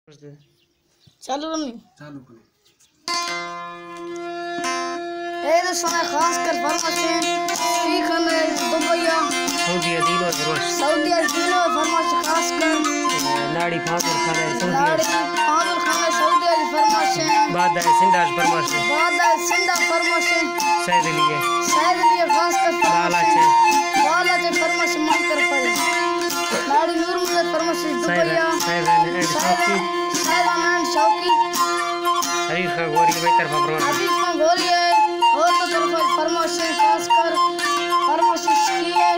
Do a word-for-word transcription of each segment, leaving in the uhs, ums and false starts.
चालू नहीं चालू करो। ए तो सोना खास कर फरमाइश ठीक है दुबईया सऊदी अदीन और फरमाइश सऊदी अदीन और फरमाइश खास कर नाड़ी फांस और खाना सऊदी नाड़ी फांस और खाना सऊदी अदीन फरमाइश बाद है सिंधाश फरमाइश बाद है सिंधा फरमाइश सैद लिए सैद लिए खास कर बाला छे बाला छे फरमाइश मन कर पड़े नाड़ी नूर मुझे फरमाइश दुबईया सैद एंड शौकी सैद एंड शौकी हरीफ का गोरी की तरफ फरमाइश हरीफ का गोरी है और तो तरफ फरमाइश खास कर फरमाइश की है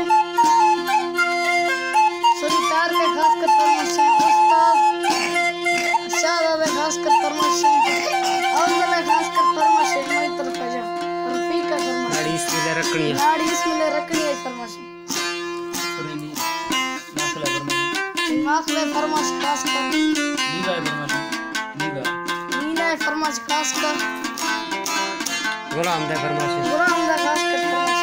सभी तार में खास कर फरमाइश उस्ताद शादाब में खास कर फरमाइश और में खास कर फरमाइश मेरी तरफ जा रफीक का फरमाइश नाड़ी इसमें रखनी है नाड़ी इसमें रखनी है फरमाइश पुरानी नाखला फरमाइश दिमाग में फरमाइश खास कर नीला फरमाइश नीला नीला फरमाइश खास कर गुलाम दे फरमाइश गुलाम दा खास कर फरमाइश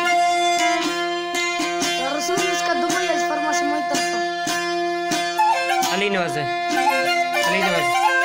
रसूल इसका दुबई फरमाइश मेरी तरफ अली नवाज अली नवाज